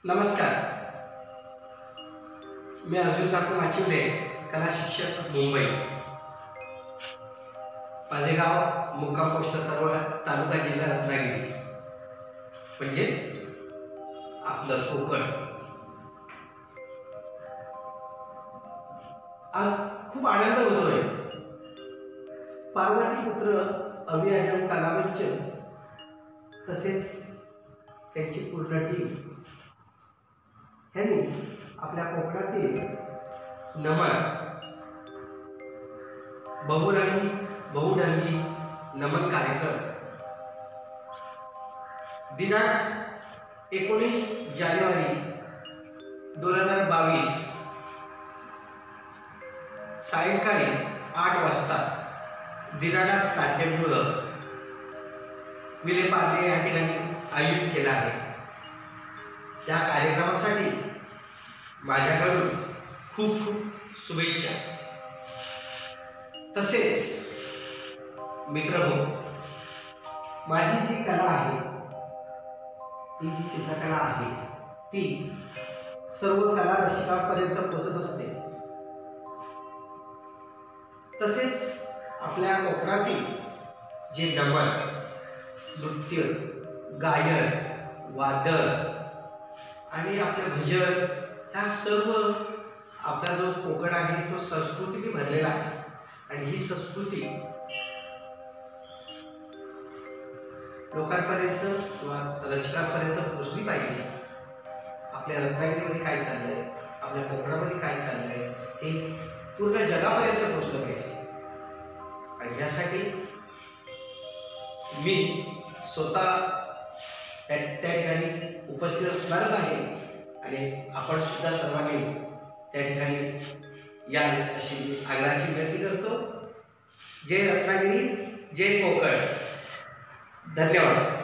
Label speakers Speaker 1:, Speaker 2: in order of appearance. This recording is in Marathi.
Speaker 1: नमस्कार, मी अर्जुन काकू माचिवडे, कला शिक्षक, मुंबई। माझे गाव मुक्काम पोस्ट तरवळ, तालुका जिल्हा रत्नागिरी, म्हणजेच आपलं कोकण। आज खूप आनंद होतोय। पार्वती पुत्र अभियान कलामंच तसेच त्यांची पूर्ण टीम ह्यांनी आपल्या कोकणातील नमन बहुढंगी नमन कार्यक्रम दिनांक 19 जानेवारी 2022 सायंकाळी 8 वाजता दीनानाथ नाट्यगृह विलेपार्ले या ठिकाणी आयोजित केला आहे। या कार्यक्रमासाठी माझ्याकडून खूप खूप शुभेच्छा। तसेच मित्रहो, माझी जी कला आहे, ती जी चित्रकला आहे, ती सर्व कला रसिकांपर्यंत पोहोचत असते। तसेच आपल्या कोकणातील जे नमन, नृत्य, गायन, वादन आणि आपले भजन, ह्या सर्व आपला जो कोकण आहे तो संस्कृतीने भरलेला आहे। आणि ही संस्कृती लोकांपर्यंत किंवा रसिकांपर्यंत पोहोचली पाहिजे। आपल्या रत्नागिरीमध्ये काय चाललंय, आपल्या कोकणामध्ये काय चाललंय, हे पूर्ण जगापर्यंत पोहोचलं पाहिजे। आणि यासाठी मी स्वतः त्या ठिकाणी उपस्थित असणारच आहे आणि आपण सुद्धा सर्वांनी त्या ठिकाणी या अशी आग्रहाची विनंती करतो। जय रत्नागिरी, जय कोकण। धन्यवाद।